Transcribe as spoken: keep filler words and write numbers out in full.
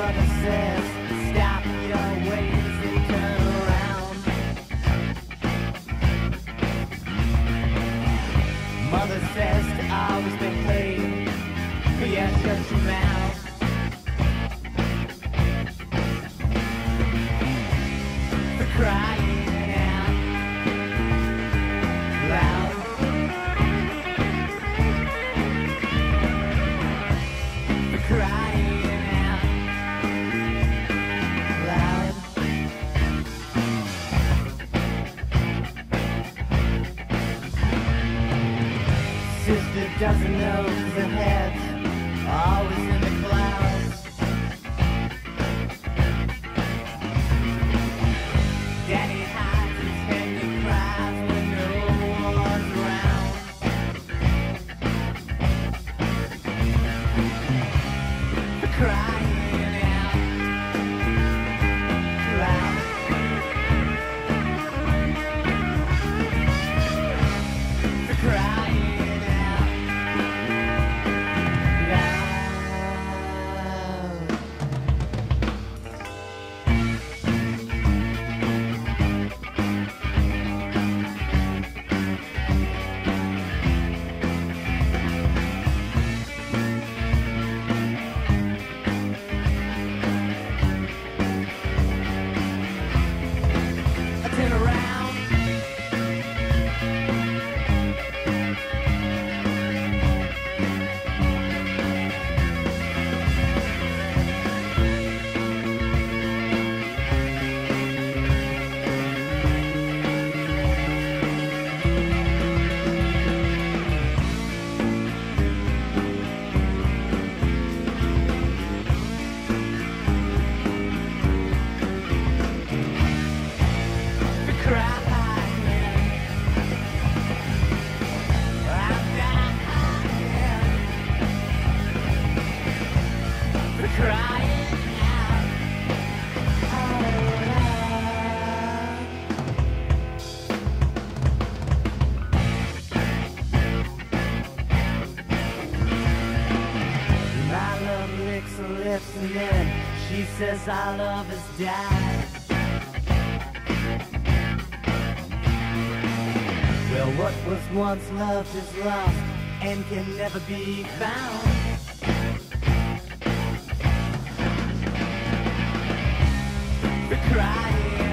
mother says, stop your ways and turn around. Mother says to always behave, but yeah, shut your mouth. For crying out loud. For crying out loud. Sister doesn't know the head's always in the clouds. Daddy hides his head and cries when no one's around. For crying out loud. For crying out loud. I turn around. For crying I'm dying. For crying out loud. My love licks her lips and then she says our love has died. Well, what was once loved is lost and can never be found. For crying